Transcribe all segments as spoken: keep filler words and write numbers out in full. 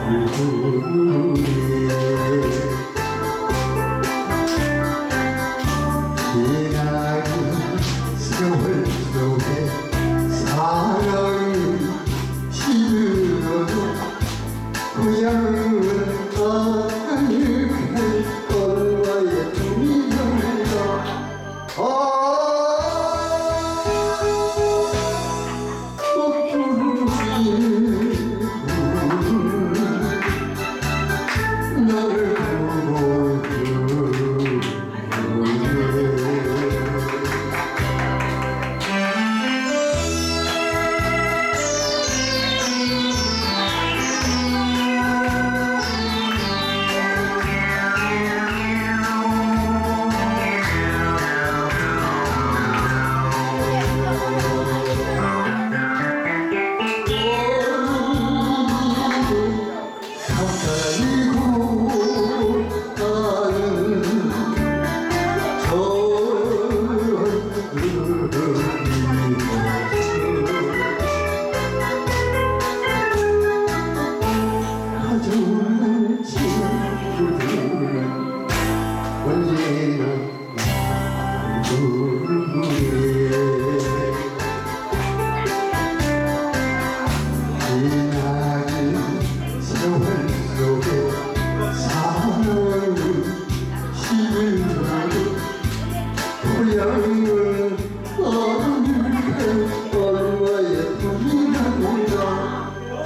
세월 속에 사랑을 실어도 고향은 아늑할 얼마의 꿈이던가. 아 나를 보고 가져오는 친구들은 언제나 누구에 지나긴 세월 속에 사랑을 실어도 고향은 어느 얼마의 꿈이란가.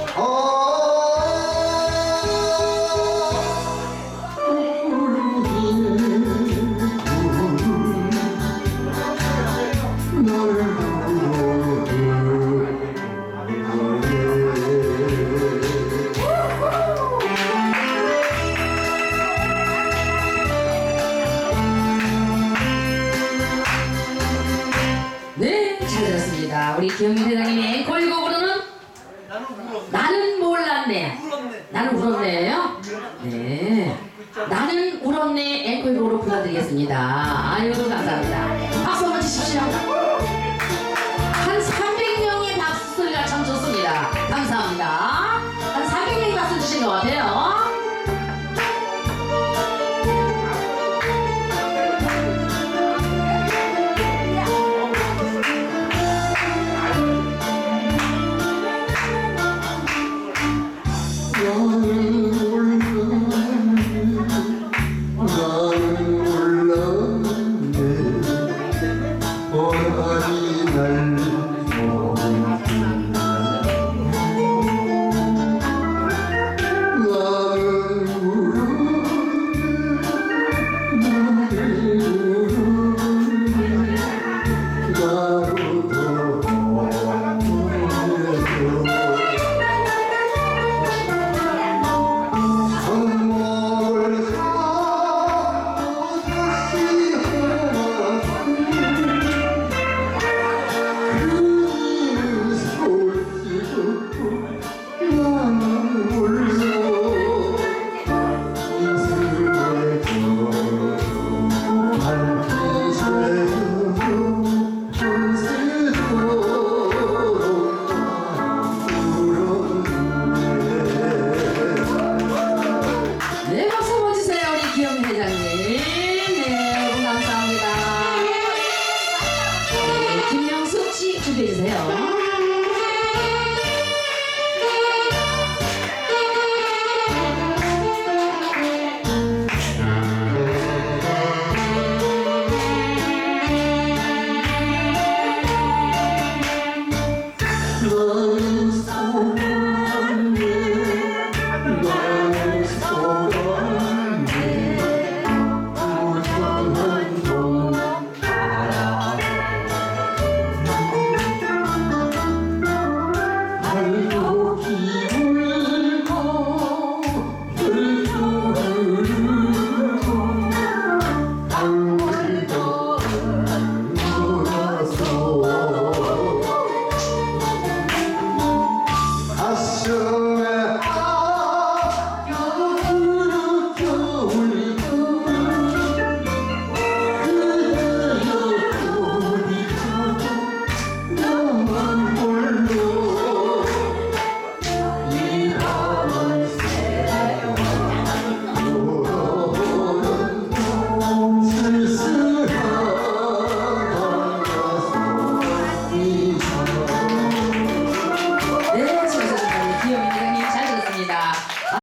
네, 잘 들었습니다. 우리 김영민 대장님의 앵콜곡으로는 나는 몰랐네. 나는 울었네요. 네, 나는 울었네 앵콜곡으로 불러드리겠습니다. 아유, 감사합니다. 박수 한번 치십시오. 한 삼백 명의 박수 소리가 참 좋습니다. 감사합니다. 한 삼백 명이 박수 주신 것 같아요. 너는